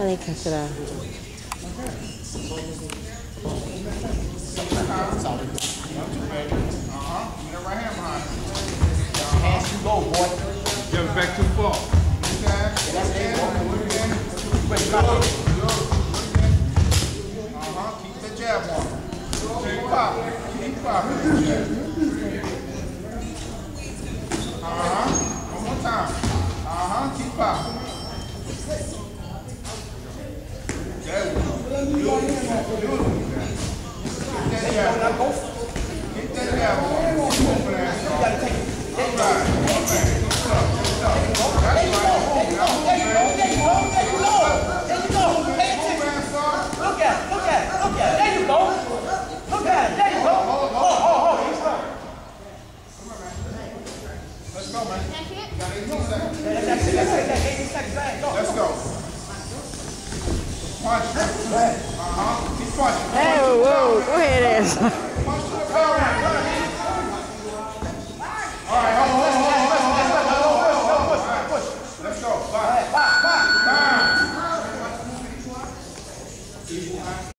Dale, Castra. Right hand behind. Hands you go, boy. Get it back too far. Keep the jab on. Keep popping. Keep popping. One more time. Keep popping. There we go. Beautiful. Keep that jab on. Keep that jab on. Keep that jab on. All right. Let's go, man. You got 18 seconds. Let's go. Punch. Keep punching. Hey, whoa, go ahead, Eysa.